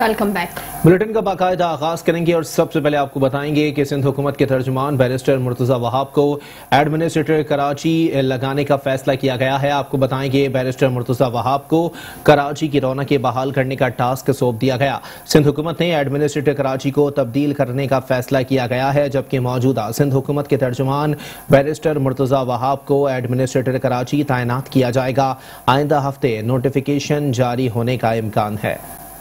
Welcome back. Bulletin का बाकायदा आगाज करेंगे और सबसे पहले आपको बताएंगे कि सिंध हुकूमत के तर्जुमान बैरिस्टर मुर्तजा वहाब को एडमिनिस्ट्रेटर कराची लगाने का फैसला किया गया है। आपको बताएंगे बैरिस्टर मुर्तजा वहाब को कराची की रौनक बहाल करने का टास्क सौंप दिया गया। सिंध हुकूमत ने एडमिनिस्ट्रेटर कराची को तब्दील करने का फैसला किया गया है, जबकि मौजूदा सिंध हुकूमत के तर्जुमान बैरिस्टर मुर्तजा वहाब को एडमिनिस्ट्रेटर कराची तैनात किया जाएगा। आइंदा हफ्ते नोटिफिकेशन जारी होने का इम्कान है।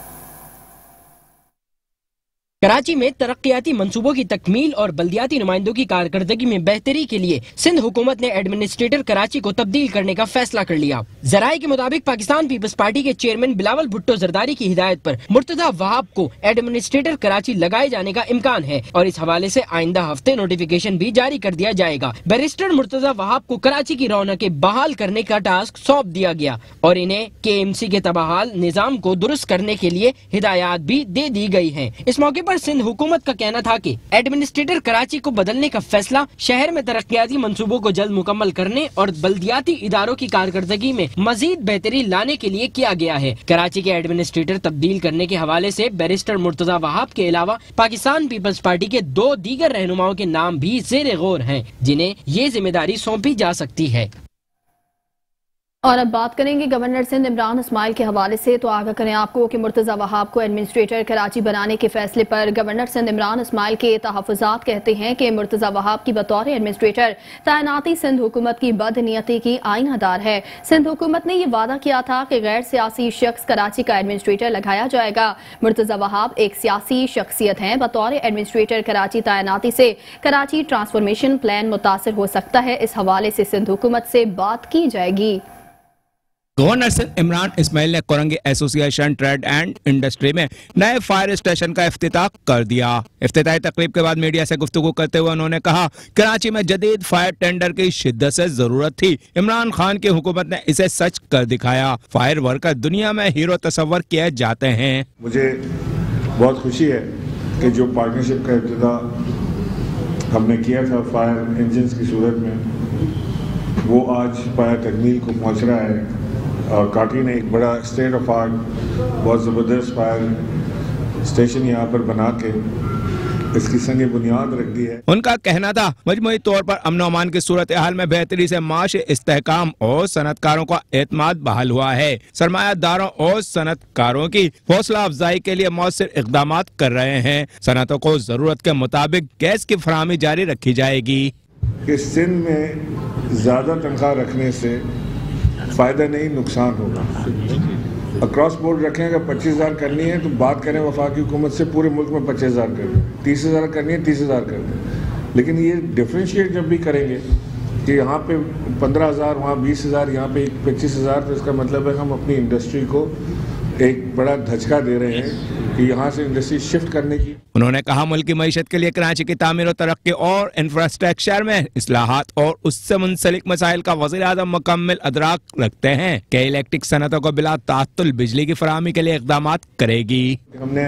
कराची में तरक्याती मंसूबों की तकमील और बल्दियाती नुमाइंदों की कारकर्दगी में बेहतरी के लिए सिंध हुकूमत ने एडमिनिस्ट्रेटर कराची को तब्दील करने का फैसला कर लिया। जराये के मुताबिक पाकिस्तान पीपल्स पार्टी के चेयरमैन बिलावल भुट्टो जरदारी की हिदायत पर मुर्तजा वहाब को एडमिनिस्ट्रेटर कराची लगाए जाने का इम्कान है और इस हवाले से आइंदा हफ्ते नोटिफिकेशन भी जारी कर दिया जाएगा। बैरिस्टर मुर्तजा वहाब को कराची की रौनकें बहाल करने का टास्क सौंप दिया गया और इन्हें KMC के तबाहाल निजाम को दुरुस्त करने के लिए हिदायत भी दे दी गई है। इस मौके पर सिंध हुकूमत का कहना था कि एडमिनिस्ट्रेटर कराची को बदलने का फैसला शहर में तरक्याती मंसूबों को जल्द मुकम्मल करने और बल्दियाती इदारों की कारकर्दगी में मजीद बेहतरी लाने के लिए किया गया है। कराची के एडमिनिस्ट्रेटर तब्दील करने के हवाले से बैरिस्टर मुर्तजा वहाब के अलावा पाकिस्तान पीपल्स पार्टी के 2 दीगर रहनुमाओं के नाम भी ज़ेरे गौर हैं, जिन्हें ये जिम्मेदारी सौंपी जा सकती है। और अब बात करेंगे गवर्नर सिंध इमरान इस्माइल के हवाले से। तो आगाह करें आपको कि मुर्तजा वहाब को एडमिनिस्ट्रेटर कराची बनाने के फैसले पर गवर्नर सिंध इमरान इस्माइल के तहफ़्फ़ुज़ात कहते हैं कि मुर्तजा वहाब की बतौर एडमिनिस्ट्रेटर तैनाती सिंध हुकूमत की बदनीयती की आईनादार है। सिंध हुकूमत ने यह वादा किया था कि गैर सियासी शख्स कराची का एडमिनिस्ट्रेटर लगाया जाएगा। मुर्तजा वहाब एक सियासी शख्सियत हैं। बतौर एडमिनिस्ट्रेटर कराची तैनाती से कराची ट्रांसफॉर्मेशन प्लान मुतासर हो सकता है। इस हवाले से सिंध हुकूमत से बात की जाएगी। गवर्नर सिंध इमरान इस्माइल ने Korangi association trade and industry में नए फायर स्टेशन का इफ्तिताह कर दिया। इफ्तिताही तकरीब के बाद मीडिया से गुफ्तगू करते हुए उन्होंने कहा, कराची में जदीद फायर टेंडर की शिद्दत से जरूरत थी। इमरान खान की हुकूमत ने इसे सच कर दिखाया। फायर वर्कर दुनिया में हीरो तस्वर किए जाते हैं। मुझे बहुत खुशी है कि जो पार्टनरशिप का इब्तिदा हमने किया था फायर इंजन की सूरत में, वो आज फायर तकमील को पहुँच रहा है। काटी ने एक बड़ा स्टेट ऑफ आर्ट बहुत ज़बरदस्त फायर स्टेशन यहाँ पर बना के इसकी संग बुनियाद रख दी है। उनका कहना था, मजमूई तौर पर अमन अमान की सूरत हाल में बेहतरी से माशी इस्तेहकाम और सनतकारों का एतमाद बहाल हुआ है। सरमायादारों और सनतकारों की हौसला अफजाई के लिए मौसर इकदाम कर रहे हैं। सनतों को जरूरत के मुताबिक गैस की फराहमी जारी रखी जाएगी। इस सिंध में ज्यादा तनख्वाह रखने से फ़ायदा नहीं, नुकसान होगा। अक्रॉस बोर्ड रखें, अगर 25,000 करनी है तो बात करें वफाकी हुकूमत से पूरे मुल्क में 25,000 कर दें, 30,000 करनी है 30,000 कर दें। लेकिन ये डिफ्रेंशिएट जब भी करेंगे कि यहाँ पे 15,000, वहाँ 20,000, यहाँ पे 25,000, तो इसका मतलब है हम अपनी इंडस्ट्री को एक बड़ा धचका दे रहे हैं कि यहाँ से इंडस्ट्री शिफ्ट करने की। उन्होंने कहा, मुल्क की मईशत के लिए कराची की तामीर और तरक्की और इंफ्रास्ट्रक्चर में इस्लाहात और उससे मुंसलिक मसाइल का वज़ीर आज़म मुकम्मल अदराक रखते हैं कि इलेक्ट्रिक सनतों को बिला ताअत्तुल बिजली की फराहमी के लिए इक़दाम करेगी। हमने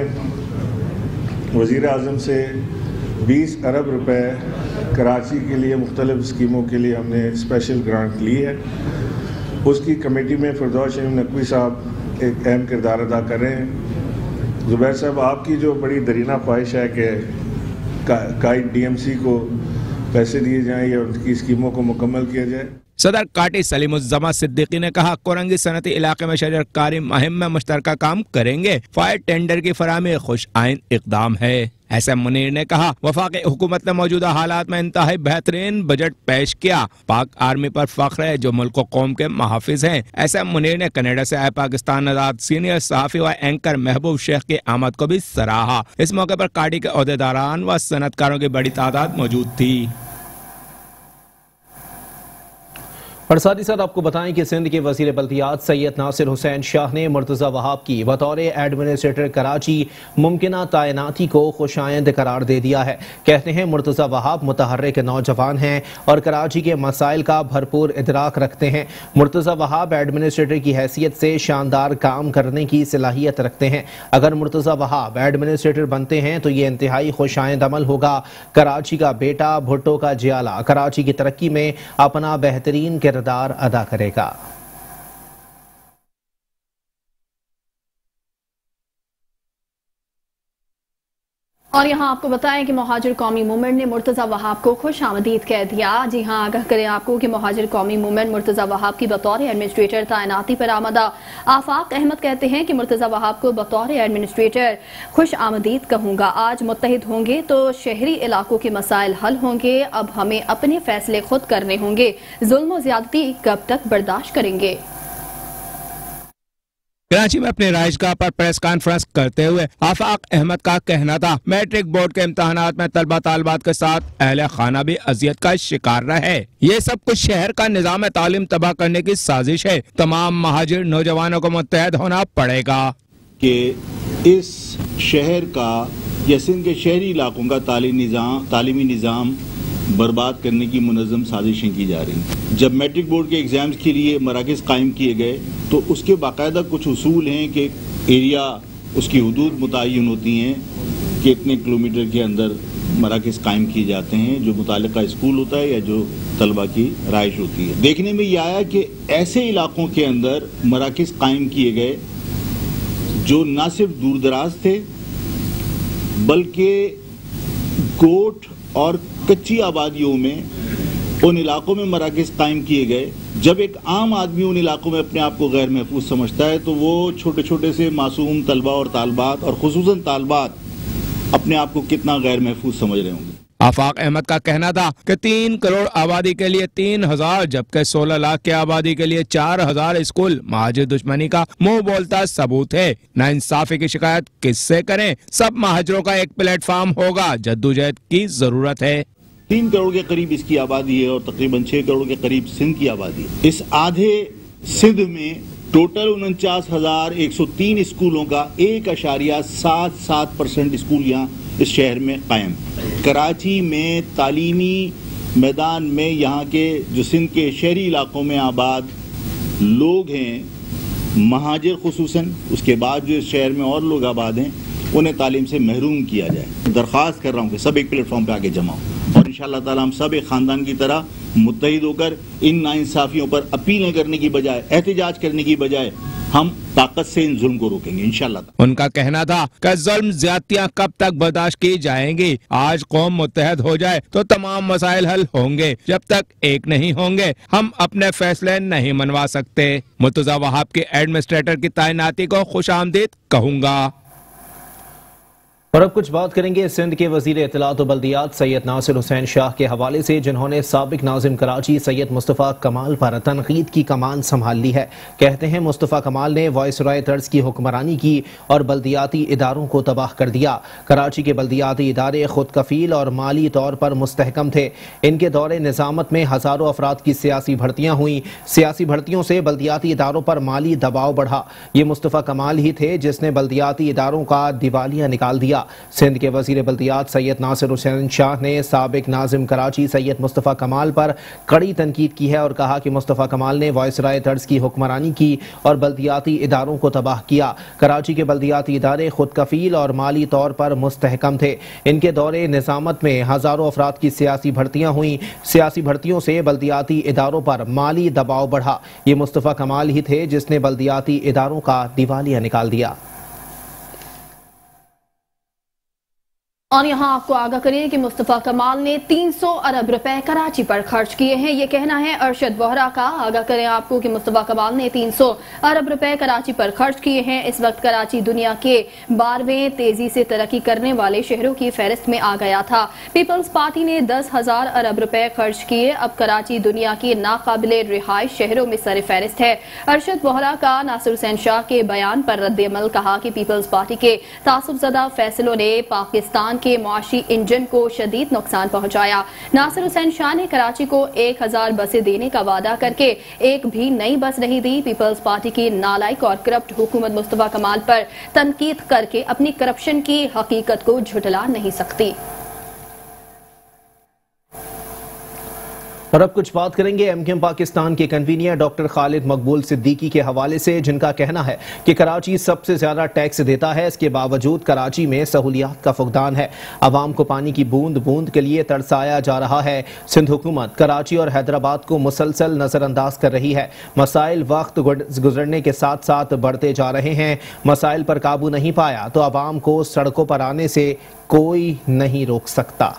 वज़ीर आज़म से 20 अरब रुपए कराची के लिए मुख्तलिफ स्कीमों के लिए हमने स्पेशल ग्रांट ली है। उसकी कमेटी में फिरदौस शरीफ नकवी साहब एक अहम किरदार अदा कर रहे हैं। जुबैर साहब, आपकी जो बड़ी दरीना ख्वाहिश है कि काइट DMC को पैसे दिए जाएं या उनकी स्कीमों को मुकम्मल किया जाए। सदर काटी सलीमुज़्ज़मा सिद्दीकी ने कहा, कोरंगी सनती इलाके में शजरकारी मुहिम में मुश्तरका काम करेंगे। फायर टेंडर की फराहमी खुश आइन इक़दाम है। एसएम मुनीर ने कहा, वफाकी हुकूमत ने मौजूदा हालात में इंतहाई बेहतरीन बजट पेश किया। पाक आर्मी पर फख्र है जो मुल्क कौम के मुहाफिज हैं। एसएम मुनीर ने कनाडा से आए पाकिस्तान आजाद सीनियर सहाफ़ी व एंकर महबूब शेख की आमद को भी सराहा। इस मौके पर काटी के ओहदेदारान व सनतकारों की बड़ी तादाद मौजूद थी। और साथ ही साथ आपको बताएं कि सिंध के वज़ीर बल्दियात सैयद नासिर हुसैन शाह ने मुर्तजा वहाब की बतौर एडमिनिस्ट्रेटर कराची मुमकिना तैनाती को खुशाइंद करार दे दिया है। कहते हैं मुर्तजा वहाब मुतहर्रिक नौजवान हैं और कराची के मसाइल का भरपूर इदराक रखते हैं। मुर्तजा वहाब एडमिनिस्ट्रेटर की हैसियत से शानदार काम करने की सलाहियत रखते हैं। अगर मुर्तजा वहाब एडमिनिस्ट्रेटर बनते हैं तो ये इंतहाई खुशाइंद अमल होगा। कराची का बेटा भुट्टो का जियाला कराची की तरक्की में अपना बेहतरीन किरदार अदा करेगा। और यहाँ आपको बताएं कि मुहाजिर कौमी मूवमेंट ने मुर्तजा वहाब को खुश आमदीद कह दिया। जी हाँ, आगाह करें आपको कि मुहाजिर कौमी मूवमेंट मुर्तजा वहाब की बतौर एडमिनिस्ट्रेटर तैनाती पर आमदा। आफाक अहमद कहते हैं कि मुर्तजा वहाब को बतौर एडमिनिस्ट्रेटर खुश आमदीद कहूँगा। आज मुत्तहिद होंगे तो शहरी इलाकों के मसाइल हल होंगे। अब हमें अपने फैसले खुद करने होंगे। जुल्म और ज्यादती कब तक बर्दाश्त करेंगे। कराची में अपने राइजगाह पर प्रेस कॉन्फ्रेंस करते हुए आफाक अहमद का कहना था, मैट्रिक बोर्ड के इम्तहानात में तलबा तालिबात के साथ अहले खाना भी अजियत का शिकार रहे। ये सब कुछ शहर का निजाम तालीम तबाह करने की साजिश है। तमाम महाजिर नौजवानों को मुत्तहद होना पड़ेगा कि इस शहर का या सिंध के शहरी इलाकों का तालीमी निज़ाम बर्बाद करने की मुनज़्ज़म साजिशें की जा रही। जब मैट्रिक बोर्ड के एग्ज़ाम्स के लिए मराकज़ कायम किए गए तो उसके बाकायदा कुछ उसूल हैं कि एरिया उसकी हदूद मुतय्यन होती हैं कि इतने किलोमीटर के अंदर मराकज़ कायम किए जाते हैं जो मुतालिका स्कूल होता है या जो तलबा की राइश होती है। देखने में ये आया कि ऐसे इलाकों के अंदर मराकज़ कायम किए गए जो न सिर्फ दूर दराज थे बल्कि गोट और कच्ची आबादियों में उन इलाकों में मराकज़ कायम किए गए। जब एक आम आदमी उन इलाकों में अपने आप को गैर महफूज समझता है तो वो छोटे छोटे से मासूम तलबा और तालबात और खुसूसन तालबात अपने आप को कितना गैर महफूज समझ रहे होंगे। आफाक अहमद का कहना था कि 3 करोड़ आबादी के लिए 3000 जबकि 16 लाख की आबादी के लिए 4000 स्कूल महाजिर दुश्मनी का मुंह बोलता सबूत है। नाइंसाफी की शिकायत किससे करें? सब महाजिरों का एक प्लेटफॉर्म होगा। जद्दोजहद की जरूरत है। 3 करोड़ के करीब इसकी आबादी है और तकरीबन 6 करोड़ के करीब सिंध की आबादी है। इस आधे सिंध में टोटल 49,103 स्कूलों का 1.77% स्कूल यहाँ इस शहर में कायम। कराची में तालीमी मैदान में यहाँ के जो सिंध के शहरी इलाकों में आबाद लोग हैं महाजिर खुसूसन, उसके बाद जो इस शहर में और लोग आबाद हैं उन्हें तालीम से महरूम किया जाए। दरख्वास्त कर रहा हूँ कि सब एक प्लेटफॉर्म पे आगे जमा हो और इंशाअल्लाह ताला हम सब एक ख़ानदान की तरह मुत्तहिद होकर इन नाइंसाफियों पर अपीलें करने की बजाय, एहतजाज करने की बजाय हम ताकत से इन जुल्म को रोकेंगे इंशाअल्लाह। उनका कहना था कि जुल्म ज्यादतियां कब तक बर्दाश्त की जाएंगी। आज कौम मुत्तहद हो जाए तो तमाम मसाइल हल होंगे। जब तक एक नहीं होंगे हम अपने फैसले नहीं मनवा सकते। मुर्तजा वहाब के एडमिनिस्ट्रेटर की तैनाती को खुशामदीद कहूँगा। और अब कुछ बात करेंगे सिंध के वजीर इत्तलात व बल्दियात सैयद नासिर हुसैन शाह के हवाले से, जिन्होंने साबिक नाजिम कराची सैयद मुस्तफ़ा कमाल पर तनकीद की कमान संभाल ली है। कहते हैं मुस्तफ़ा कमाल ने वायसराय तर्ज की हुक्मरानी की और बल्दियाती इदारों को तबाह कर दिया। कराची के बल्दियाती इदारे खुद कफील और माली तौर पर मुस्तहकम थे। इनके दौरे निज़ामत में हज़ारों अफराद की सियासी भर्तियाँ हुई। सियासी भर्तियों से बल्दियाती इदारों पर माली दबाव बढ़ा। ये मुस्तफ़ा कमाल ही थे जिसने बल्दियाती इदारों का दिवालिया निकाल दिया। सिंध के वजीर बल्दियात सैयद नासिर हुसैन शाह ने साबिक नाजिम कराची सैयद मुस्तफ़ा कमाल पर कड़ी तनकीद की है और कहा कि मुस्तफ़ा कमाल ने वायसराय तर्ज की हुक्मरानी की और बल्दियाती इदारों को तबाह किया। कराची के बल्दियाती इदारे खुद कफील और माली तौर पर मुस्तहकम थे। इनके दौरे निज़ामत में हज़ारों अफराद की सियासी भर्तियाँ हुई। सियासी भर्तियों से बल्दियाती इदारों पर माली दबाव बढ़ा। ये मुस्तफ़ा कमाल ही थे जिसने बल्दियाती इदारों का दिवालिया निकाल दिया। और यहाँ आपको आगाह करिए कि मुस्तफ़ा कमाल ने 300 अरब रुपए कराची पर खर्च किए हैं। ये कहना है अरशद वोहरा का। आगाह करें आपको कि मुस्तफ़ा कमाल ने 300 अरब रुपए कराची पर खर्च किए हैं। इस वक्त कराची दुनिया के 12वें तेजी से तरक्की करने वाले शहरों की फहरिस्त में आ गया था। पीपल्स पार्टी ने 10,000 अरब रुपए खर्च किए। अब कराची दुनिया के नाकाबिले रिहाइश शहरों में सर फहरिस्त है। अरशद वोहरा का नासिर हुसैन शाह के बयान पर रद्द-ए-अमल कहा कि पीपल्स पार्टी के तासुबज़दा फैसलों ने पाकिस्तान के मुआशी इंजन को शदीद नुकसान पहुंचाया। नासिर हुसैन शाह ने कराची को 1000 बसें देने का वादा करके एक भी नई बस नहीं दी। पीपल्स पार्टी की नालायक और करप्ट हुकूमत मुस्तफ़ा कमाल पर तनकीद करके अपनी करप्शन की हकीकत को झुठला नहीं सकती। और अब कुछ बात करेंगे एमकेएम पाकिस्तान के कन्वीनियर डॉक्टर खालिद मकबूल सिद्दीकी के हवाले से, जिनका कहना है कि कराची सबसे ज्यादा टैक्स देता है, इसके बावजूद कराची में सहूलियात का फुकदान है। आवाम को पानी की बूंद बूंद के लिए तरसाया जा रहा है। सिंध हुकूमत कराची और हैदराबाद को मुसलसल नजरअंदाज कर रही है। मसाइल वक्त गुजरने के साथ साथ बढ़ते जा रहे हैं। मसाइल पर काबू नहीं पाया तो आवाम को सड़कों पर आने से कोई नहीं रोक सकता।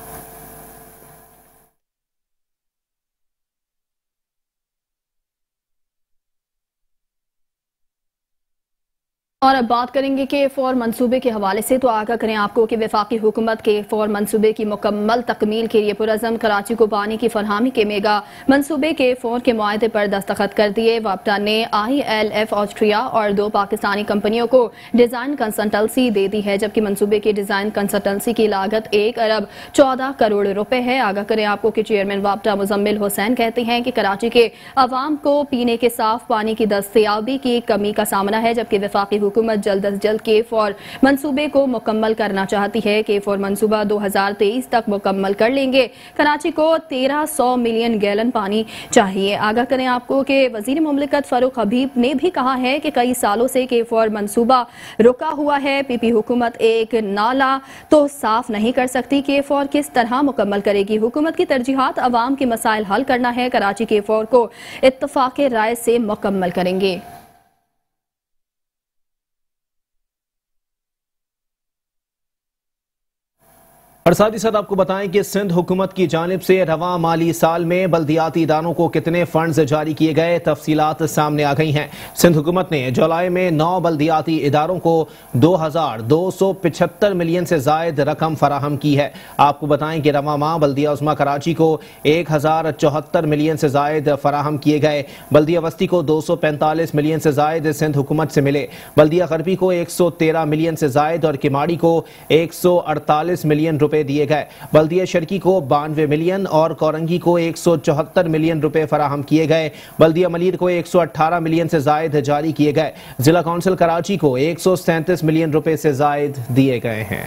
और अब बात करेंगे के फॉर मंसूबे के हवाले से, तो आगाह करें आपको कि वफाकी हुकूमत के फॉर मंसूबे की मुकम्मल तकमील के लिए पुरअज़म कराची को पानी की फरहमी के मेगा मंसूबे के फॉर के मुआहदे पर दस्तखत कर दिए। वापटा ने ILF ऑस्ट्रिया और 2 पाकिस्तानी कंपनियों को डिज़ाइन कंसल्टेंसी दे दी है, जबकि मंसूबे की डिज़ाइन कंसल्टेंसी की लागत 1 अरब 14 करोड़ रुपए है। आगाह करें आपको कि चेयरमैन वापटा मुजम्मिल हुसैन कहते हैं कि कराची के अवाम को पीने के साफ पानी की दस्तयाबी की कमी का सामना है, जबकि वफाकी हुकूमत जल्द अज जल्द के फॉर मंसूबे को मुकम्मल करना चाहती है। के फॉर मंसूबा 2023 तक मुकम्मल कर लेंगे। कराची को 1300 मिलियन गैलन पानी चाहिए। आगाह करें आपको कि वजीर मुमलिकत फारूक हबीब ने भी कहा है कि कई सालों से के फॉर मंसूबा रुका हुआ है। PP हुकूमत एक नाला तो साफ नहीं कर सकती, के फॉर किस तरह मुकम्मल करेगी। हुकूमत की तरजीहात अवाम के मसाइल हल करना है। कराची के फॉर को इत्तफाक़ राय से मुकम्मल करेंगे। और साथ ही साथ आपको बताएं कि सिंध हुकूमत की जानिब से रवां माली साल में बल्दियाती इदारों को कितने फंड्स जारी किए गए, तफसीलात सामने आ गई हैं। सिंध हुकूमत ने जुलाई में 9 बल्दियाती इदारों को 2275 मिलियन से जायद रकम फराहम की है। आपको बताएं कि रवां माह बल्दिया उस्मा कराची को 1074 मिलियन से जायद फराहम किए गए। बल्दिया वस्ती को 245 मिलियन से जायद सिंध हुकूमत से मिले। बल्दिया गरबी को 113 मिलियन से जायद और किमाड़ी को 148 मिलियन रुपए दिए गए। बल्दिया शर्की को 92 मिलियन और कोरंगी को 174 मिलियन रुपए फराहम किए गए। बल्दिया मलीर को 118 मिलियन से जायद जारी किए गए। जिला काउंसिल कराची को 137 मिलियन रुपए से जायद दिए गए हैं।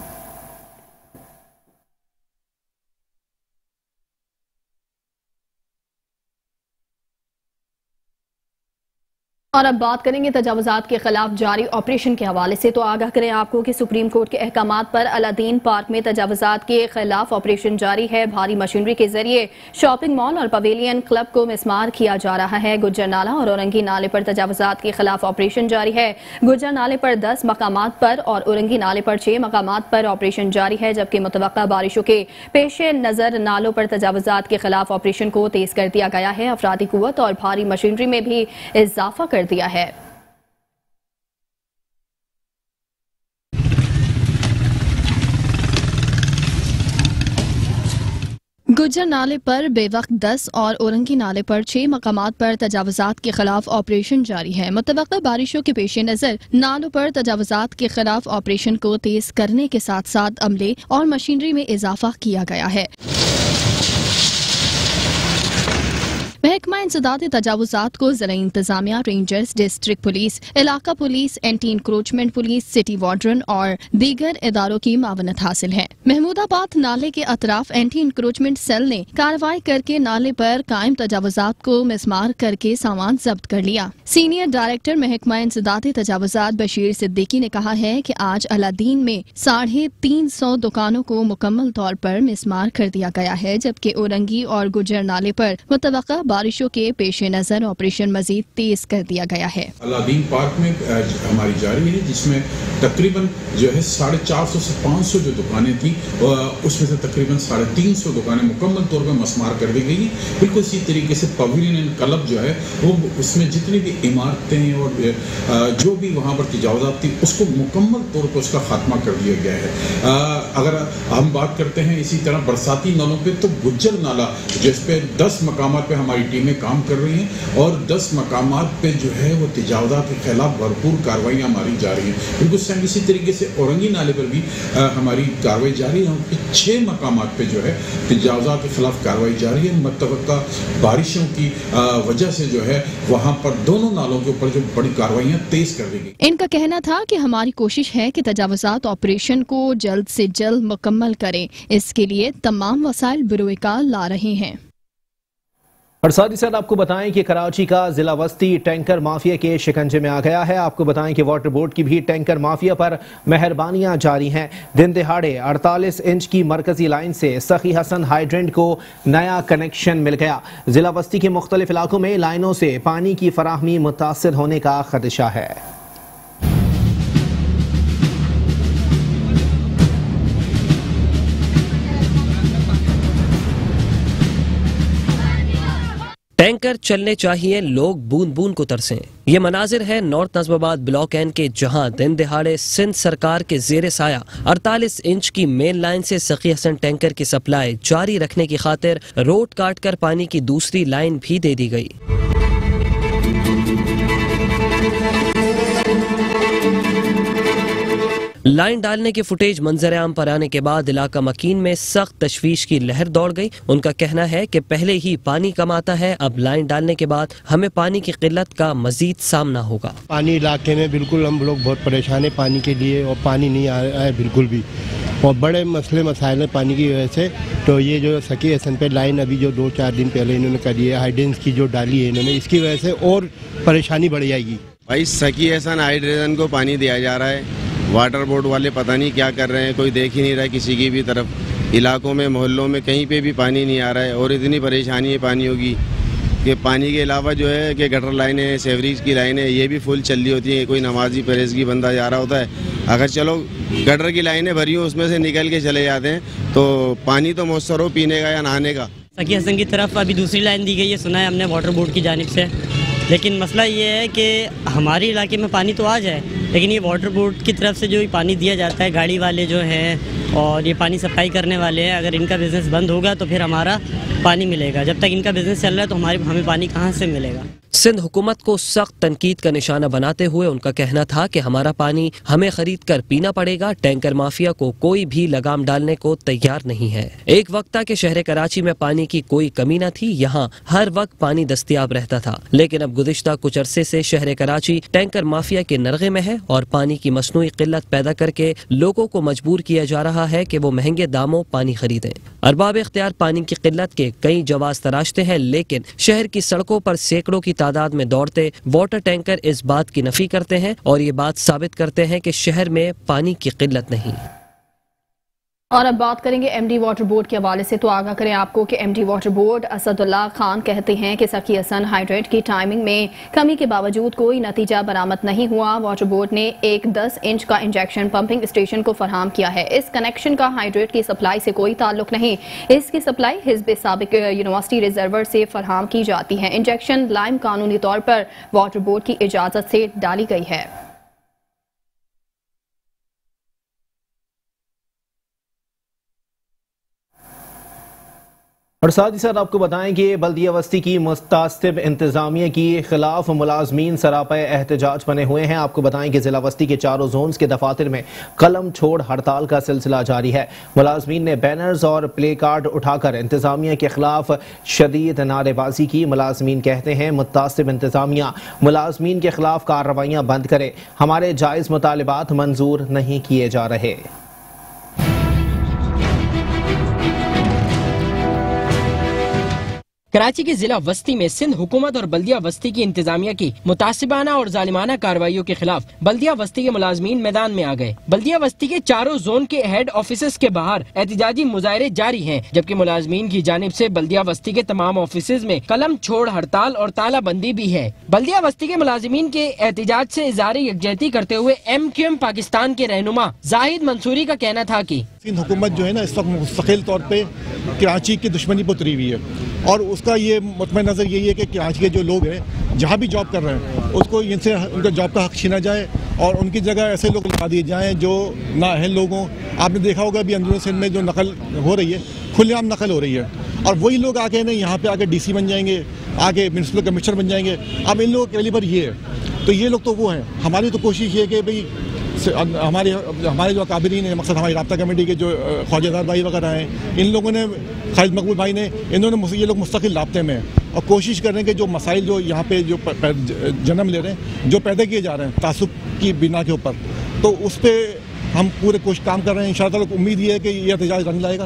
और अब बात करेंगे तजावुजात के खिलाफ जारी ऑपरेशन के हवाले से, तो आगाह करें आपको कि सुप्रीम कोर्ट के अहकामात पर अलादीन पार्क में तजावुजात के खिलाफ ऑपरेशन जारी है। भारी मशीनरी के जरिए शॉपिंग मॉल और पवेलियन क्लब को मिसमार किया जा रहा है। गुज्जर नाला और औरंगी नाले पर तजावुजात के खिलाफ ऑपरेशन जारी है। गुज्जर नाले पर 10 मकामात पर और औरंगी नाले पर 6 मकामात पर ऑपरेशन जारी है, जबकि मुतवक्का बारिशों के पेश नजर नालों पर तजावुजात के खिलाफ ऑपरेशन को तेज कर दिया गया है। अफरादी कुव्वत और भारी मशीनरी में भी इजाफा कर दिया है। गुज्जर नाले पर बेवक्त 10 और औरंगी नाले पर 6 मकामात पर तजावुजात के खिलाफ ऑपरेशन जारी है। मुतवक्का बारिशों के पेश नजर नालों पर तजावुजात के खिलाफ ऑपरेशन को तेज करने के साथ साथ अमले और मशीनरी में इजाफा किया गया है। महकमा इंसदाद तजावुजात को जिला इंतजामिया, रेंजर्स, डिस्ट्रिक्ट पुलिस, इलाका police, anti encroachment police, city warden और दीगर इदारों की मावनत हासिल है। महमूदाबाद नाले के अतराफ एंटी इंक्रोचमेंट सेल ने कार्रवाई करके नाले पर कायम तजावुजात को मिसमार करके सामान जब्त कर लिया। सीनियर डायरेक्टर महकमा इंसदाद तजावुजात बशीर सिद्दीकी ने कहा है कि आज अलादीन में 350 दुकानों को मुकम्मल तौर पर मिसमार कर दिया गया है, जबकि औरंगी और गुज्जर नाले पर मुतवक्का बारिशों के पेश नजर ऑपरेशन मजीद तेज कर दिया गया है। अलादीन पार्क में हमारी जारी है, जिसमें तकरीबन जो है 450 से 500 जो दुकानें थी उसमें से तकरीबन 350 दुकानें मुकम्मल तौर पर मसमार कर दी गई। बिल्कुल इसी तरीके से पवेलियन एंड क्लब जो है वो उसमें जितनी भी इमारतें और जो भी वहाँ पर तजावुजात थी उसको मुकम्मल तौर पर उसका खात्मा कर दिया गया है। अगर हम बात करते हैं इसी तरह बरसाती नालों पे, तो गुज्जर नाला जिस पे 10 मकामात पे हमारी टीमें काम कर रही हैं और 10 मकामात पे जो है वो तजावुजात के खिलाफ भरपूर कार्रवाइयाँ हमारी जा रही हैं। बिल्कुल सेम इसी तरीके से औरंगी नाले पर भी हमारी कार्रवाई जारी है। 6 मकामात पे जो है तजावुजात के खिलाफ कार्रवाई जारी है। मुतवक्का बारिशों की वजह से जो है वहाँ पर दोनों नालों के ऊपर जो बड़ी कार्रवाइयाँ तेज कर दी गई। इनका कहना था कि हमारी कोशिश है कि तजावुजात ऑपरेशन को जल्द से जल्द मुकम्मल करें। इसके लिए तमाम वसाइल बुरोएकार ला रहे हैं। और साथ ही साथ आपको बताएं कि कराची का जिला वस्ती टैंकर माफिया के शिकंजे में आ गया है। आपको बताएं कि वाटर बोर्ड की भी टैंकर माफिया पर मेहरबानियां जारी हैं। दिन दिहाड़े 48 इंच की मरकजी लाइन से सखी हसन हाइड्रेंट को नया कनेक्शन मिल गया। जिला वस्ती के मुख्तलिफ इलाकों में लाइनों से पानी की फराहमी मुतासिर होने का खदशा है। टैंकर चलने चाहिए, लोग बूंद बूंद को तरसें। ये मनाजिर है नॉर्थ नजमाबाद ब्लॉक एन के, जहां दिन दिहाड़े सिंध सरकार के जेर साया 48 इंच की मेन लाइन से सखी हसन टैंकर की सप्लाई जारी रखने की खातिर रोड काट कर पानी की दूसरी लाइन भी दे दी गई। लाइन डालने की फुटेज मंजर आम पर आने के बाद इलाका मकीन में सख्त तशवीश की लहर दौड़ गई। उनका कहना है कि पहले ही पानी कम आता है, अब लाइन डालने के बाद हमें पानी की किल्लत का मजीद सामना होगा। पानी इलाके में बिल्कुल हम लोग बहुत परेशान है पानी के लिए, और पानी नहीं आ रहा है बिल्कुल भी, और बड़े मसले मसाइल हैं पानी की वजह से। तो ये जो सखी हसन पे लाइन अभी जो 2-4 दिन पहले इन्होंने करी है, हाइडेंस की जो डाली है इन्होंने, इसकी वजह से और परेशानी बढ़ जाएगी। भाई सखी हसन हाइड्रेशन को पानी दिया जा रहा है, वाटर बोर्ड वाले पता नहीं क्या कर रहे हैं, कोई देख ही नहीं रहा है किसी की भी तरफ। इलाकों में मोहल्लों में कहीं पे भी पानी नहीं आ रहा है, और इतनी परेशानी है पानी होगी कि पानी के अलावा जो है कि गटर लाइनें, सेवरेज की लाइनें ये भी फुल चल रही होती हैं। कोई नमाजी परहेजगी बंदा जा रहा होता है, अगर चलो गटर की लाइनें भरी हो उसमें से निकल के चले जाते हैं तो पानी तो मौसर हो पीने का या नहाने का। सखी हसन की तरफ अभी दूसरी लाइन दी गई है, सुना है हमने वाटर बोर्ड की जानिब से, लेकिन मसला ये है कि हमारे इलाके में पानी तो आ जाए, लेकिन ये वाटर बोर्ड की तरफ से जो पानी दिया जाता है, गाड़ी वाले जो हैं और ये पानी सप्लाई करने वाले हैं, अगर इनका बिज़नेस बंद होगा तो फिर हमारा पानी मिलेगा। जब तक इनका बिज़नेस चल रहा है तो हमें पानी कहाँ से मिलेगा। सिंध हुकूमत को सख्त तनकीद का निशाना बनाते हुए उनका कहना था कि हमारा पानी हमें खरीद कर पीना पड़ेगा, टैंकर माफिया को कोई भी लगाम डालने को तैयार नहीं है। एक वक्त था कि शहर कराची में पानी की कोई कमी न थी, यहाँ हर वक्त पानी दस्तयाब रहता था, लेकिन अब गुज़िश्ता कुछ अरसे से शहर कराची टैंकर माफिया के नरगे में है और पानी की मसनूई किल्लत पैदा करके लोगों को मजबूर किया जा रहा है कि वो महंगे दामों पानी खरीदें। अरबाब इख्तियार पानी की किल्लत के कई जवाब तराशते हैं, लेकिन शहर की सड़कों पर सैकड़ों की तादाद में दौड़ते वाटर टैंकर इस बात की नफी करते हैं और ये बात साबित करते हैं कि शहर में पानी की किल्लत नहीं। और अब बात करेंगे एमडी वाटर बोर्ड के हवाले से, तो आगाह करें आपको कि MD water board Asadullah Khan कहते हैं कि सखी हसन हाइड्रेट की टाइमिंग में कमी के बावजूद कोई नतीजा बरामद नहीं हुआ। वाटर बोर्ड ने एक 10 इंच का इंजेक्शन पंपिंग स्टेशन को फराहम किया है। इस कनेक्शन का हाइड्रेट की सप्लाई से कोई ताल्लुक नहीं, इसकी सप्लाई हिज़्ब साबिक यूनिवर्सिटी रिजर्वर से फराहम की जाती है। इंजेक्शन लाइम कानूनी तौर पर वाटर बोर्ड की इजाजत से डाली गई है। और साथ ही साथ आपको बताएं कि बल्दिया बस्ती की मुस्तासिब इंतजामिया के खिलाफ मुलाजमीन सरापा एहतजाज बने हुए हैं। आपको बताएं कि जिला बस्ती के चारों जोन्स के दफातर में कलम छोड़ हड़ताल का सिलसिला जारी है। मुलाजमीन ने बैनर्स और प्ले कार्ड उठाकर इंतजामिया के खिलाफ शदीद नारेबाजी की। मुलाजमीन कहते हैं मुस्तासिब इंतजामिया मुलाजमीन के खिलाफ कार्रवाइयाँ बंद करे, हमारे जायज़ मुतालिबात मंजूर नहीं किए जा रहे। कराची के जिला वस्ती में सिंध हुकूमत और बल्दिया वस्ती की इंतजामिया की मुतासिबाना और जालिमाना कार्रवाइयों के खिलाफ बल्दिया वस्ती के मुलाजमीन मैदान में आ गए। बल्दिया वस्ती के चारों जोन के हेड ऑफिस के बाहर एहतजाजी मुजाहरे जारी हैं, जबकि मुलाजमीन की जानिब से बल्दिया वस्ती के तमाम ऑफिस में कलम छोड़ हड़ताल और तालाबंदी भी है। बल्दिया वस्ती के मुलाजमीन के एहतजाज से इज़हार यकजहती करते हुए MQM पाकिस्तान के रहनुमा जाहिद मंसूरी का कहना था कि सिंध हुकूमत जो है ना इस वक्त मुस्तकिल तौर पे कराची की दुश्मनी पर उतरी हुई है, और उसका ये मुतमईन नज़र यही है कि कराची के जो लोग हैं जहाँ भी जॉब कर रहे हैं उसको इनसे उनका जॉब का हक छीना जाए और उनकी जगह ऐसे लोग लगा दिए जाएँ जो नाअहल लोग हों। आपने देखा होगा अभी अंदरूनी सिंध में जो नकल हो रही है, खुलेआम नकल हो रही है, और वही लोग आके ना यहाँ पे आके DC बन जाएंगे, आगे म्यूनसिपल कमिश्नर बन जाएंगे। अब इन लोगों का कैलिबर ये है, तो ये लोग तो वो हैं। हमारी तो कोशिश ये कि भाई हमारे जो काबिरीन है, मकसद हमारी राब्ता कमेटी के जो ख्वाजादार भाई वगैरह हैं, इन लोगों ने, खालिद मकबूल भाई ने, इन्होंने ये लोग मुस्तकिल राब्ते में हैं और कोशिश कर रहे हैं कि जो मसाइल जो यहाँ पे जो जन्म ले रहे हैं, जो पैदा किए जा रहे हैं तासुब की बिना के ऊपर, तो उस पर हम पूरे कोशिश काम कर रहे हैं। इंशाअल्लाह उम्मीद ये है कि यह एहतजाज रंग लाएगा।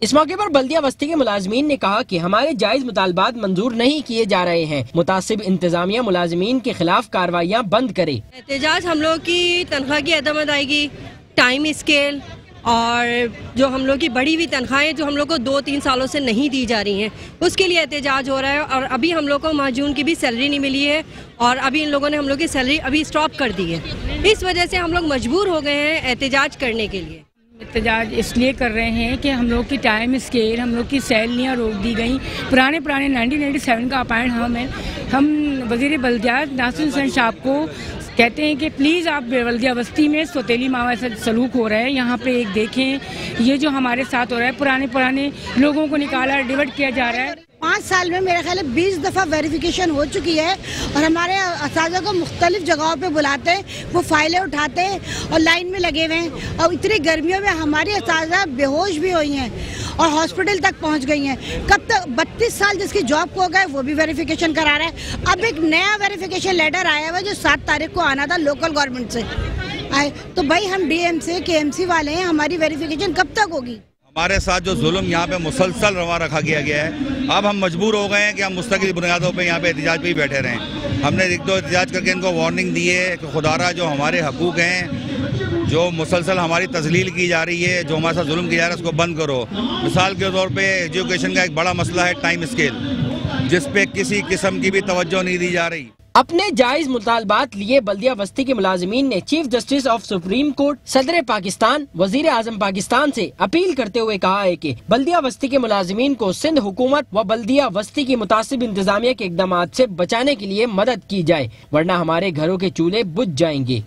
इस मौके पर बल्दिया बस्ती के मुलाजमीन ने कहा कि हमारे जायज मुतालबात मंजूर नहीं किए जा रहे हैं। मुतासिब इंतजामिया मुलाजमीन के खिलाफ कार्रवाइयाँ बंद करे। एहतजाज हम लोग की तनख्वाह की अदम अदायगी, टाइम स्केल और जो हम लोग की बढ़ी हुई तनख्वाहें जो हम लोग को 2-3 सालों से नहीं दी जा रही हैं, उसके लिए एहतजाज हो रहा है। और अभी हम लोग को माह जून की भी सैलरी नहीं मिली है और अभी इन लोगों ने हम लोग की सैलरी अभी स्टॉप कर दी है। इस वजह से हम लोग मजबूर हो गए हैं एहतजाज करने के लिए। एहतजाज इसलिए कर रहे हैं कि हम लोग की टाइम स्केल, हम लोग की सैलरियाँ रोक दी गई। पुराने 1997 का अपॉइंट हम वज़ीर बल्दियात नासिर हुसैन साहब को कहते हैं कि प्लीज़ आप बल्दिया बस्ती में सौतेली मावा से सलूक हो रहा है, यहाँ पे एक देखें ये जो हमारे साथ हो रहा है। पुराने लोगों को निकाला, डिवर्ट किया जा रहा है। 5 साल में मेरे ख्याल 20 दफ़ा वेरिफिकेशन हो चुकी है और हमारे असातिज़ा को मुख्तलिफ जगहों पे बुलाते हैं, वो फाइलें उठाते हैं और लाइन में लगे हुए हैं। और इतनी गर्मियों में हमारी असातिज़ा बेहोश भी हुई हैं और हॉस्पिटल तक पहुंच गई हैं। कब तक 32 साल जिसकी जॉब को हो गए वो भी वेरिफिकेशन करा रहा है। अब एक नया वेरिफिकेशन लेटर आया हुआ जो 7 तारीख को आना था लोकल गवर्नमेंट से आए, तो भाई हम DM से KMC वाले हैं, हमारी वेरिफिकेशन कब तक होगी? हमारे साथ जो जुल्म यहाँ पे मुसलसल रवा रखा गया है, अब हम मजबूर हो गए हैं कि हम मुस्तकिल बुनियादों पे यहाँ पे एहतजाज पे ही बैठे रहें। हमने एक दो एहतजाज करके इनको वार्निंग दी है कि खुदारा जो हमारे हकूक़ हैं, जो मुसलसल हमारी तजलील की जा रही है, जो हमारे साथ जुल्म किया जा रहा है, उसको बंद करो। मिसाल के तौर पर एजुकेशन का एक बड़ा मसला है टाइम स्केल, जिस पे किसी किस्म की भी तवज्जो नहीं दी जा रही। अपने जायज मुतालबात लिए बल्दिया बस्ती के मुलाजमीन ने chief justice of supreme court, सदर पाकिस्तान, वजीर आजम पाकिस्तान से अपील करते हुए कहा है कि बल्दिया बस्ती के मुलाजमीन को सिंध हुकूमत व बल्दिया बस्ती की मुतासिब इंतजामिया के इकदाम से बचाने के लिए मदद की जाए, वरना हमारे घरों के चूल्हे बुझ जाएंगे।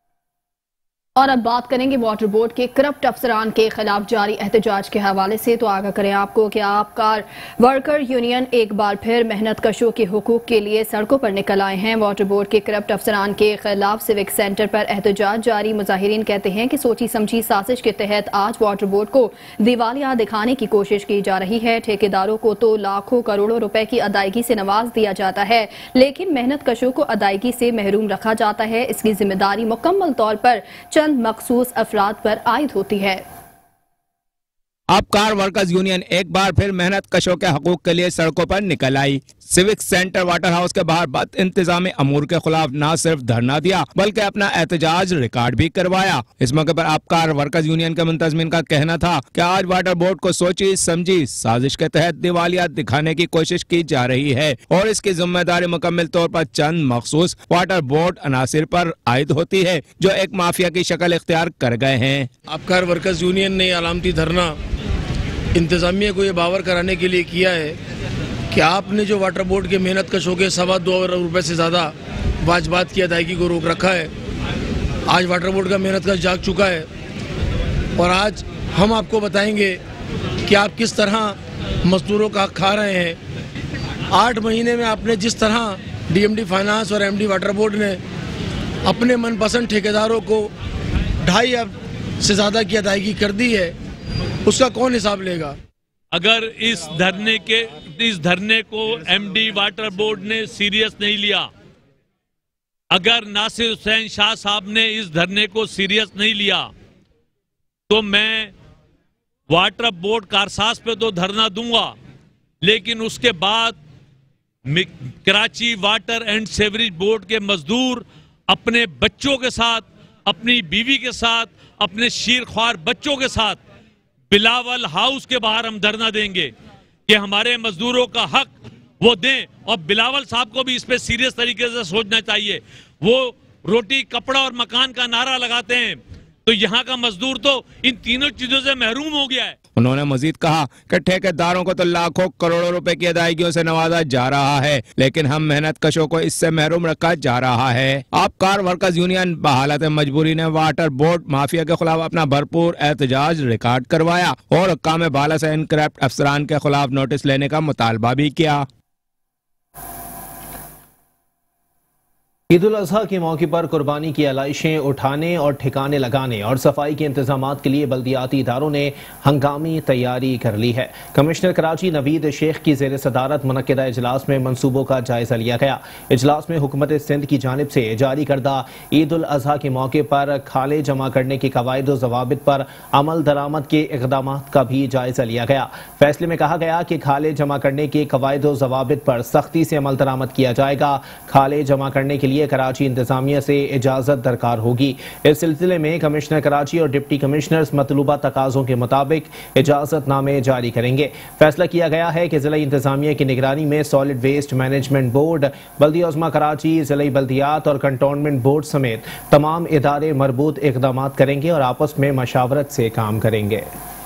और अब बात करेंगे वाटर बोर्ड के करप्ट अफसरान के खिलाफ जारी एहतजाज के हवाले से। तो आगाह करें आपको कि आपकार वर्कर यूनियन एक बार फिर मेहनत कशों के हुकूक के लिए सड़कों पर निकल आए हैं। वाटर बोर्ड के करप्ट अफसरान के खिलाफ सिविक सेंटर पर एहतजाज जारी। मुजाहिरीन कहते हैं कि सोची समझी साजिश के तहत आज वाटर बोर्ड को दिवालिया दिखाने की कोशिश की जा रही है। ठेकेदारों को तो लाखों करोड़ों रुपए की अदायगी से नवाज दिया जाता है, लेकिन मेहनत कशों को अदायगी से महरूम रखा जाता है। इसकी जिम्मेदारी मुकम्मल तौर पर मखसूस अफराद पर आयद होती है। आपकार वर्कर्स यूनियन एक बार फिर मेहनत कशों के हकूक के लिए सड़कों पर निकल आई। सिविक सेंटर वाटर हाउस के बाहर बद इंतजामी अमूर के खिलाफ न सिर्फ धरना दिया बल्कि अपना एहतजाज रिकॉर्ड भी करवाया। इस मौके पर आपकार वर्कर्स यूनियन के मुंतजमिन का कहना था कि आज वाटर बोर्ड को सोची समझी साजिश के तहत दिवालिया दिखाने की कोशिश की जा रही है और इसकी जिम्मेदारी मुकम्मल तौर पर चंद मखसूस वाटर बोर्ड अनासिर पर आयद होती है जो एक माफिया की शक्ल इख्तियार कर गए हैं। आपकार वर्कर्स यूनियन ने अलामती धरना इंतजामिया को ये बावर कराने के लिए किया है कि आपने जो वाटर बोर्ड के मेहनत कशों के 2.25 अरब रुपए से ज़्यादा वाजबात की अदायगी को रोक रखा है। आज वाटर बोर्ड का मेहनत कश जाग चुका है और आज हम आपको बताएंगे कि आप किस तरह मजदूरों का हक खा रहे हैं। 8 महीने में आपने जिस तरह DMD फाइनेंस और MD वाटर बोर्ड ने अपने मनपसंद ठेकेदारों को 2.5 अरब से ज़्यादा की अदायगी कर दी है, उसका कौन हिसाब लेगा? अगर इस धरने को MD वाटर बोर्ड ने सीरियस नहीं लिया, अगर नासिर हुसैन शाह साहब ने इस धरने को सीरियस नहीं लिया, तो मैं वाटर बोर्ड कारसाज पे तो धरना दूंगा, लेकिन उसके बाद Karachi water and sewerage board के मजदूर अपने बच्चों के साथ, अपनी बीवी के साथ, अपने शीरख्वार बच्चों के साथ बिलावल हाउस के बाहर हम धरना देंगे कि हमारे मजदूरों का हक वो दें। और बिलावल साहब को भी इस पे सीरियस तरीके से सोचना चाहिए। वो रोटी, कपड़ा और मकान का नारा लगाते हैं, तो यहाँ का मजदूर तो इन तीनों चीजों से महरूम हो गया है। उन्होंने मजीद कहा कि ठेकेदारों को तो लाखों करोड़ों रुपए की अदायगियों से नवाजा जा रहा है, लेकिन हम मेहनत कशों को इससे महरूम रखा जा रहा है। आपकार वर्कर्स यूनियन बहालत मजबूरी ने वाटर बोर्ड माफिया के खिलाफ अपना भरपूर एहतजाज रिकॉर्ड करवाया और हुक्काम बाला से इन करप्ट अफसरान के खिलाफ नोटिस लेने का मुतालबा भी किया। ईद उल अजहा के मौके पर कुर्बानी की आलाइशें उठाने और ठिकाने लगाने और सफाई के इंतजामात के लिए बल्दियाती इदारों ने हंगामी तैयारी कर ली है। कमिश्नर कराची नवीद शेख की जेर सदारत मुनक्किदा इजलास में मनसूबों का जायजा लिया गया। इजलास में हुकूमत सिंध की जानिब से जारी करदा ईद उल अजहा के मौके पर खाले जमा करने के कवायद और जवाबित पर अमल दरामद के इक़दाम का भी जायजा लिया गया। फैसले में कहा गया कि खाले जमा करने के कवायद और जवाबित पर सख्ती से अमल दरामद किया जाएगा। खाले जमा करने के लिए कराची इंतजामिया से इजाजत दरकार होगी। इस सिलसिले में कमिश्नर कराची और डिप्टी कमिश्नर्स मतलूबा तकाजों के मुताबिक इजाजतनामे जारी करेंगे। फैसला किया गया है कि जिला इंतजामिया की निगरानी में सॉलिड वेस्ट मैनेजमेंट बोर्ड, बल्दिया उज़्मा कराची, जिला बल्दियात और कंटोनमेंट बोर्ड समेत तमाम इदारे मरबूत इक़दाम करेंगे और आपस में मशावरत से काम करेंगे।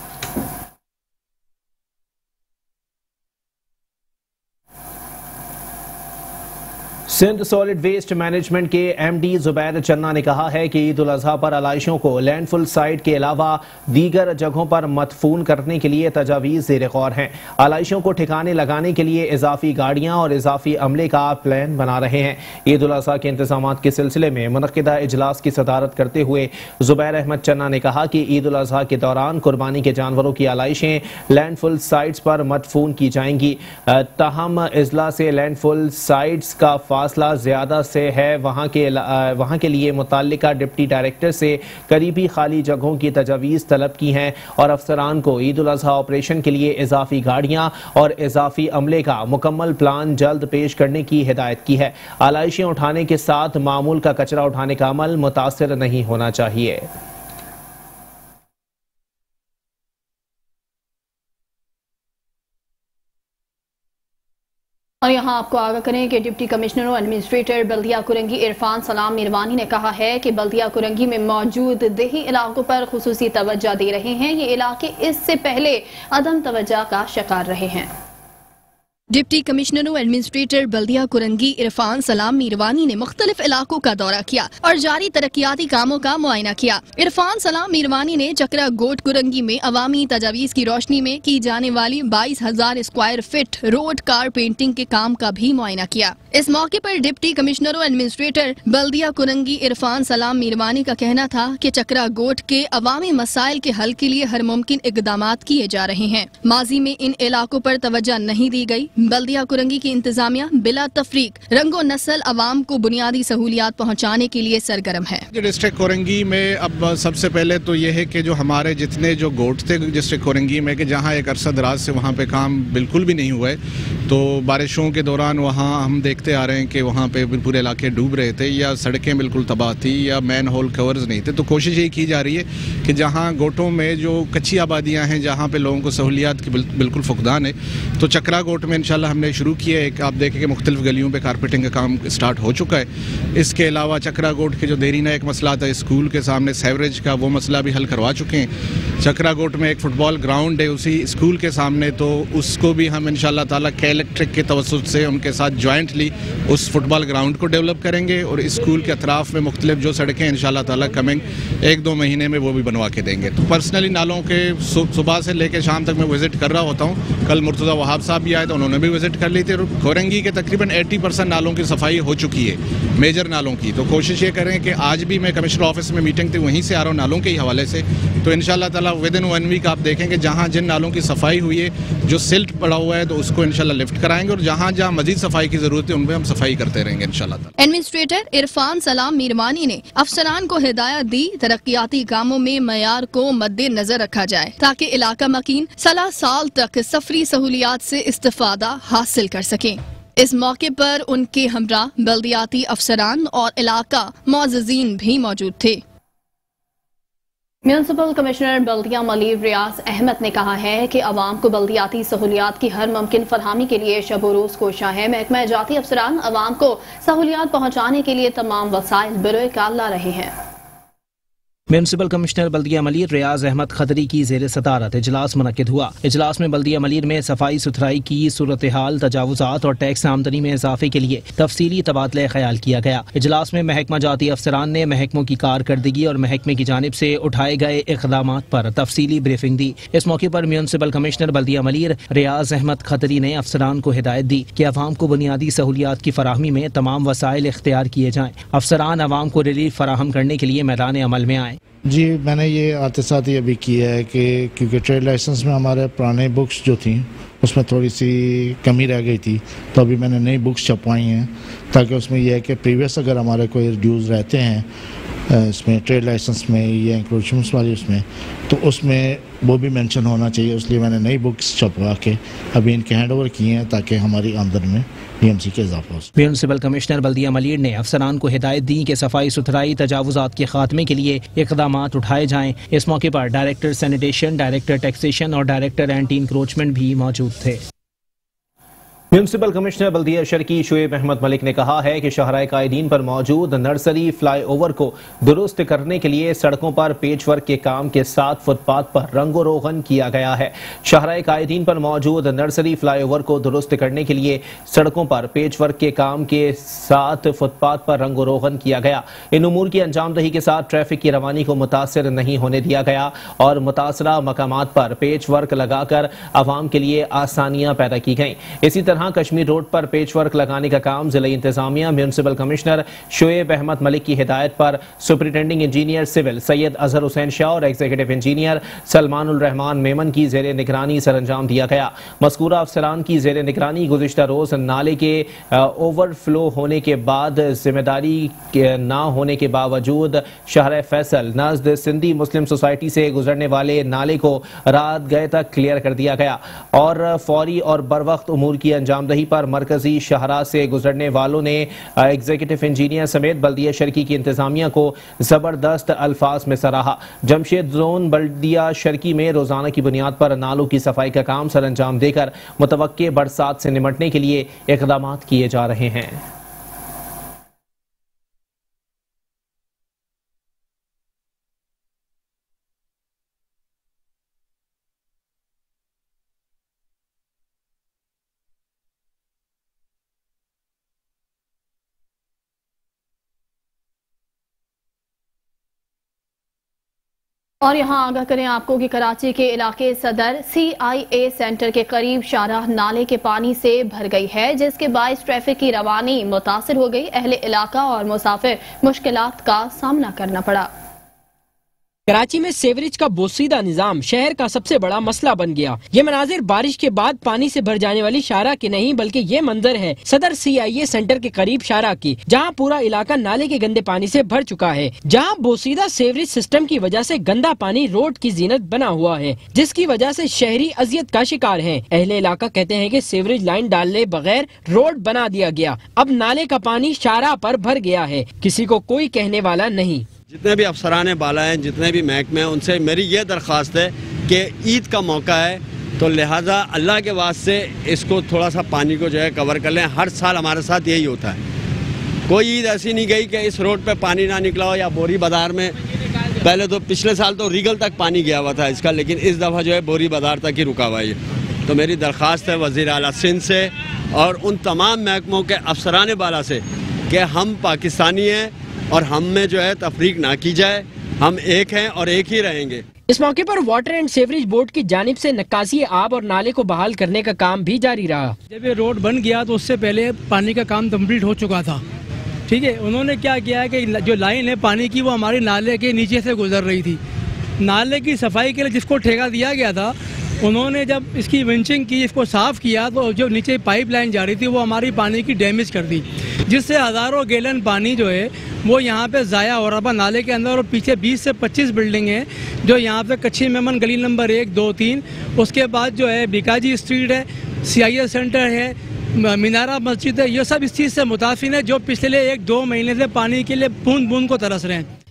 सिंध सॉलिड वेस्ट मैनेजमेंट के एमडी जुबैर चन्ना ने कहा है कि ईद उल अजहा पर आलाइशों को लैंडफुल साइट के अलावा दीगर जगहों पर मदफून करने के लिए तजावीज़ ज़ेर गौर हैं। आलाइशों को ठिकाने लगाने के लिए इजाफी गाड़ियां और इजाफी अमले का प्लान बना रहे हैं। ईद उल अजहा के इंतजामात के सिलसिले में मुनक्किदा इजलास की सदारत करते हुए जुबैर अहमद चन्ना ने कहा कि ईद उल अजहा के दौरान कुर्बानी के जानवरों की आलाइशें लैंडफुल साइट्स पर मदफून की जाएंगी। ताहम इजला से लैंडफुल साइट्स का फासला ज्यादा से है, वहां के लिए मुताल्लिका डिप्टी डायरेक्टर से करीबी खाली जगहों की तजावीज़ तलब की हैं और अफसरान को ईद उल अजहा ऑपरेशन के लिए इजाफी गाड़ियां और इजाफी अमले का मुकम्मल प्लान जल्द पेश करने की हिदायत की है। आलाइशें उठाने के साथ मामूल का कचरा उठाने का अमल मुतासिर नहीं होना चाहिए। और यहाँ आपको आगाह करें कि डिप्टी कमिश्नर और एडमिनिस्ट्रेटर बल्दिया कुरंगी इरफान सलाम मीरवानी ने कहा है कि बल्दिया कुरंगी में मौजूद देही इलाकों पर खुसूसी तवज्जो दे रहे हैं। ये इलाके इससे पहले अदम तवज्जो का शिकार रहे हैं। डिप्टी कमिश्नर और एडमिनिस्ट्रेटर बल्दिया कुरंगी इरफान सलाम मीरवानी ने मुख्तलिफ इलाकों का दौरा किया और जारी तरक्याती कामों का मुआयना किया। इरफान सलाम मीरवानी ने चकरा गोट कुरंगी में अवामी तजावीज़ की रोशनी में की जाने वाली 22,000 square feet road car painting के काम का भी मुआयना किया। इस मौके पर डिप्टी कमिश्नर और एडमिनिस्ट्रेटर बल्दिया कुरंगी इरफान सलाम मीरवानी का कहना था कि चकरा गोट के अवामी मसाइल के हल के लिए हर मुमकिन इक़दाम किए जा रहे हैं। माजी में इन इलाकों पर तवज्जो नहीं दी गई। बल्दिया कुरंगी की इंतजामिया बिला तफरीक रंगो नस्ल अवाम को बुनियादी सहूलियात पहुँचाने के लिए सरगर्म है। डिस्ट्रिक्ट कुरंगी में अब सबसे पहले तो ये है कि जो हमारे जितने जो गोट थे डिस्ट्रिक्ट कुरंगी में, कि जहाँ एक अरसा दराज से वहाँ पे काम बिल्कुल भी नहीं हुआ है, तो बारिशों के दौरान वहाँ हम देखते आ रहे हैं कि वहाँ पे पूरे इलाके डूब रहे थे या सड़कें बिल्कुल तबाह थी या मैन होल कवर्स नहीं थे। तो कोशिश यही की जा रही है कि जहाँ गोटों में जो कच्ची आबादियाँ हैं, जहाँ पे लोगों को सहूलियात की बिल्कुल फुकदान है, तो चकरा गोट में इंशाल्लाह हमने शुरू किया है। आप देखें कि मुख्तलिफ गलियों पे कारपेटिंग का काम स्टार्ट हो चुका है। इसके अलावा चकरा गोट के जो देरीना एक मसला था स्कूल के सामने सेवरेज का, वो मसला भी हल करवा चुके हैं। चकरा गोट में एक फुटबॉल ग्राउंड है उसी स्कूल के सामने, तो उसको भी हम इंशाल्लाह ताला के इलेक्ट्रिक के तवस्सुत से उनके साथ जॉइंटली उस फुटबॉल ग्राउंड को डेवलप करेंगे और स्कूल के अतराफ में मुख्तलिफ जो सड़कें इंशाल्लाह ताला कमिंग 1-2 महीने में वो भी बनवा के देंगे। तो पर्सनली नालों के सुबह से लेकर शाम तक मैं विजिट कर रहा होता हूँ। कल मुर्तज़ा वहाब साहब भी आए तो उन्होंने भी विजिट कर ली थी। कोरंगी के तकरीबन 80% नालों की सफाई हो चुकी है, मेजर नालों की। तो कोशिश ये करें कि आज भी मैं कमिश्नर ऑफिस में मीटिंग थी, वहीं से आ रहा हूँ नालों के ही हवाले से। तो इंशाल्लाह ताला विदिन 1 वीक आप देखेंगे जहाँ जिन नालों की सफाई हुई है, जो सिल्ट पड़ा हुआ है, तो उसको इंशाल्लाह लिफ्ट कराएंगे और जहाँ जहाँ मजीद सफाई की जरूरत है उनमें हम सफाई करते रहेंगे इंशाल्लाह। एडमिनिस्ट्रेटर इरफान सलाम मीरवानी ने अफसरान को हिदायत दी तरक्याती कामों में मयार को मद्देनजर रखा जाए ताकि इलाका मकीन 16 साल तक सफरी सहूलियात से इस्तेफादा हासिल कर सकें। इस मौके पर उनके हमरा बल्दियाती अफसरान और इलाका मुअज़्ज़िज़ीन भी मौजूद थे। म्यूनिसिपल कमिश्नर बल्दिया मलीर रियाज अहमद ने कहा है कि अवाम को बल्दियाती सहूलियात की हर मुमकिन फरहमी के लिए शब रोज़ कोशिश है। महकमा जाती अफसरान अवाम को सहूलियात पहुँचाने के लिए तमाम वसाइल बरोए कार ला रहे हैं। म्यूनसिपल कमिश्नर बल्दिया मलीर रियाज अहमद खदरी की ज़ेर सदारत इजलास मुनक्किद हुआ। इजलास में बल्दिया मलीर में सफाई सुथराई की सूरत हाल, तजावुजात और टैक्स आमदनी में इजाफे के लिए तफसीली तबादला ख्याल किया गया। इजलास में महकमा जाती अफसरान ने महकमों की कारकर्दगी और महकमे की जानिब से उठाए गए इक़दामात पर तफसीली ब्रीफिंग दी। इस मौके पर म्यूनसिपल कमिश्नर बल्दिया मलीर रियाज अहमद खदरी ने अफसरान को हिदायत दी कि अवाम को बुनियादी सहूलियात की फराहमी में तमाम वसाइल इख्तियार किए जाएँ। अफसरान अवाम को रिलीफ फराहम करने के लिए मैदान अमल में आए। जी, मैंने ये आते साथ ही अभी किया है कि क्योंकि ट्रेड लाइसेंस में हमारे पुराने बुक्स जो थी उसमें थोड़ी सी कमी रह गई थी, तो अभी मैंने नई बुक्स छपवाई हैं ताकि उसमें यह है कि प्रीवियस अगर हमारे कोई ड्यूज़ रहते हैं इसमें ट्रेड लाइसेंस में या इंक्लूशंस वाली उसमें, तो उसमें वो भी मेंशन होना चाहिए। इसलिए मैंने नई बुक्स छपवा के अभी इनके हैंड ओवर किए हैं ताकि हमारी आमदन में DMC के इजाफा हो। म्यूनसिपल कमिश्नर बल्दिया मलीर ने अफसरान को हिदायत दी कि सफाई सुथराई, तजावुजात के खात्मे के लिए इक़दामात उठाए जाएँ। इस मौके पर डायरेक्टर सैनिटेशन, डायरेक्टर टैक्सेशन और डायरेक्टर एंटी इंक्रोचमेंट भी मौजूद थे। म्यूनसिपल कमिश्नर बल्दिया शर्की शुएब अहमद मलिक ने कहा है कि शाहराए कायदीन पर मौजूद नर्सरी फ्लाई ओवर को दुरुस्त करने के लिए सड़कों पर पेच वर्क के काम के साथ फुटपाथ पर रंगो रोगन किया गया है। शाहराए कायदीन पर मौजूद नर्सरी फ्लाई ओवर को दुरुस्त करने के लिए सड़कों पर पेच वर्क के काम के साथ फुटपाथ पर रंगो रोगन किया गया। इन उमूर की अंजामदही के साथ ट्रैफिक की रवानी को मुतासर नहीं होने दिया गया और मुतासरा मकामात पर पेच वर्क लगाकर आवाम के लिए आसानियां पैदा की गईं। इसी तरह कश्मीर रोड पर पेच वर्क लगाने का काम जिला इंतजामिया म्यूनसिपल कमिश्नर शुएब अहमद मलिक की हिदायत पर superintending engineer civil Syed Azhar Hussain Shah और एग्जीक्यूटिव इंजीनियर सलमानुल रहमान मेमन की जेर निगरानी सरअंजाम दिया गया। मज़कूरा अफसरान की जेर निगरानी गुज़िश्ता रोज नाले के ओवरफ्लो होने के बाद जिम्मेदारी ना होने के बावजूद शहर फैसल नज़द सिंधी मुस्लिम सोसाइटी से गुजरने वाले नाले को रात गए तक क्लियर कर दिया गया और फौरी और बर वक्त उमूर की अंजामदही पर मरकजी शहरा से गुजरने वालों ने एग्जीक्यूटिव इंजीनियर समेत बल्दिया शर्की की इंतजामिया को जबरदस्त अल्फाज में सराहा। जमशेद जोन बल्दिया शर्की में रोजाना की बुनियाद पर नालों की सफाई का काम सरअंजाम देकर मुतवक्के बरसात से निमटने के लिए इक़दाम किए जा रहे हैं। और यहाँ आगाह करें आपको कि कराची के इलाके सदर CIA सेंटर के करीब शाहराह नाले के पानी से भर गई है, जिसके बायस ट्रैफिक की रवानी मुतासिर हो गई। अहले इलाका और मुसाफिर मुश्किलात का सामना करना पड़ा। कराची में सेवरेज का बोसीदा निजाम शहर का सबसे बड़ा मसला बन गया। ये मनाजिर बारिश के बाद पानी से भर जाने वाली शाहराह के नहीं बल्कि ये मंजर है सदर CIA सेंटर के करीब शाहराह की, जहाँ पूरा इलाका नाले के गंदे पानी से भर चुका है, जहाँ बोसीदा सेवरेज सिस्टम की वजह से गंदा पानी रोड की जीनत बना हुआ है, जिसकी वजह से शहरी अजियत का शिकार है। अहले इलाका कहते हैं कि सेवरेज लाइन डालने बगैर रोड बना दिया गया, अब नाले का पानी शाहराह पर भर गया है, किसी को कोई कहने वाला नहीं। जितने भी अफसरान बाला हैं, जितने भी महकमे हैं, उनसे मेरी ये दरख्वास्त है कि ईद का मौका है तो लिहाजा अल्लाह के वास्ते इसको थोड़ा सा पानी को जो है कवर कर लें। हर साल हमारे साथ यही होता है, कोई ईद ऐसी नहीं गई कि इस रोड पे पानी ना निकला हो या बोरी बाजार में। पहले तो पिछले साल तो रीगल तक पानी गया हुआ था इसका, लेकिन इस दफ़ा जो है बोरी बाजार तक ही रुका हुआ है। तो मेरी दरख्वास्त है वज़ीर आला सिंध से और उन तमाम महकमों के अफसरान बाला से कि हम पाकिस्तानी हैं और हम में जो है तफरीक ना की जाए, हम एक हैं और एक ही रहेंगे। इस मौके पर वाटर एंड सीवरेज बोर्ड की जानिब से नक्काशी आब और नाले को बहाल करने का काम भी जारी रहा। जब ये रोड बन गया तो उससे पहले पानी का काम कंप्लीट हो चुका था, ठीक है। उन्होंने क्या किया है कि जो लाइन है पानी की वो हमारी नाले के नीचे से गुजर रही थी। नाले की सफाई के लिए जिसको ठेका दिया गया था, उन्होंने जब इसकी विंचिंग की, इसको साफ़ किया, तो जो नीचे पाइप लाइन जा रही थी वो हमारी पानी की डैमेज कर दी, जिससे हज़ारों गैलन पानी जो है वो यहाँ पे ज़ाया हो रहा था नाले के अंदर। और पीछे 20 से 25 बिल्डिंग हैं जो यहाँ पे कच्ची मेमन गली नंबर 1, 2, 3, उसके बाद जो है बिकाजी स्ट्रीट है, CIA सेंटर है, मीनारा मस्जिद है, ये सब इस चीज़ से मुतासिर है जो पिछले 1-2 महीने से पानी के लिए बूंद बूंद को तरस रहे हैं।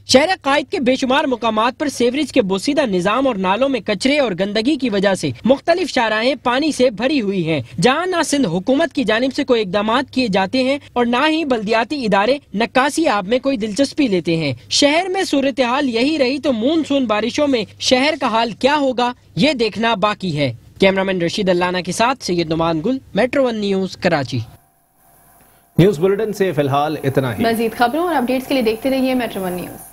शहर कायद के बेशुमार मुकामात पर सेवरेज के बोसीदा निजाम और नालों में कचरे और गंदगी की वजह से मुख्तलिफ शाहराहें पानी से भरी हुई हैं, जहाँ न सिंध हुकूमत की जानिब से कोई इकदाम किए जाते हैं और न ही बल्दियाती इदारे नक्कासी आब में कोई दिलचस्पी लेते हैं। शहर में सूरत हाल यही रही तो मानसून बारिशों में शहर का हाल क्या होगा, ये देखना बाकी है। कैमरामैन रशीद अल्लाना के साथ Syed Noman Gul, metro 1 news, Karachi. News bulletin से फिलहाल इतना ही। मजीद खबरों और अपडेट्स के लिए देखते रहिए मेट्रो 1 न्यूज।